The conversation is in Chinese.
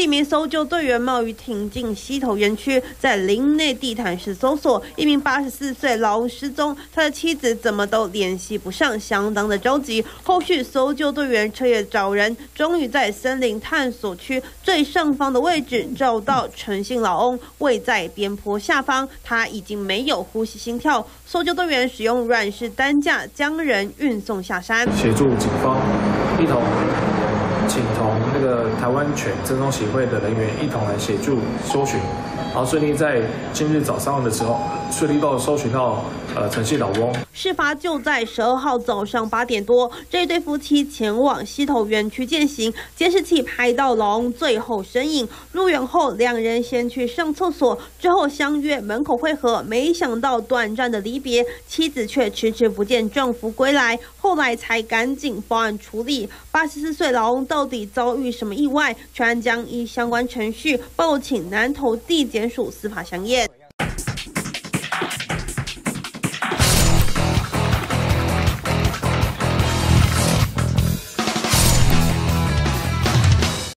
几名搜救队员冒雨挺进溪头园区，在林内地毯式搜索，一名84岁老翁失踪，他的妻子怎么都联系不上，相当的着急。后续搜救队员彻夜找人，终于在森林探索区最上方的位置找到陈姓老翁，位在边坡下方，他已经没有呼吸心跳。搜救队员使用软式担架将人运送下山， 协助警方一同请同那个台湾犬珍踪协会的人员一同来协助搜寻，然后顺利在今日早上的时候顺利搜寻到陈姓老翁。 事发就在12号早上8点多，这一对夫妻前往溪头园区践行，监视器拍到老翁最后身影。入园后，两人先去上厕所，之后相约门口会合，没想到短暂的离别，妻子却迟迟不见丈夫归来，后来才赶紧报案处理。84岁老翁到底遭遇什么意外？全案将依相关程序报请南投地检署司法详验。